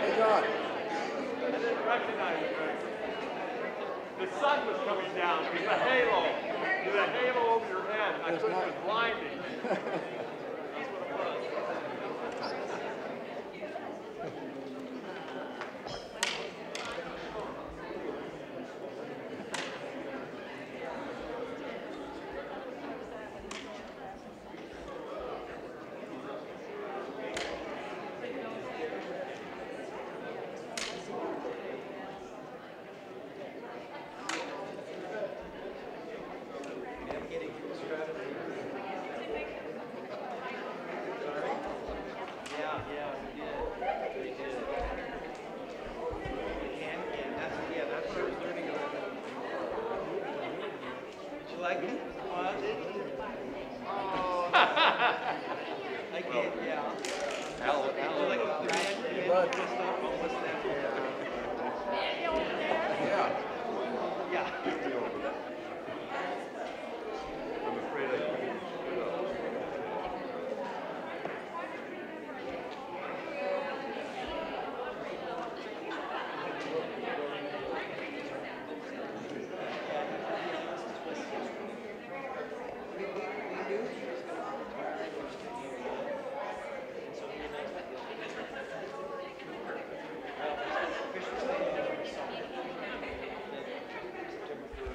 God. I didn't recognize it. The sun was coming down. It was a halo. It was a halo over your head. I thought it was blinding. That's what it was. Like it? Oh, did you? Oh, I can't, yeah. Al, Like a brand new, just off, what's that?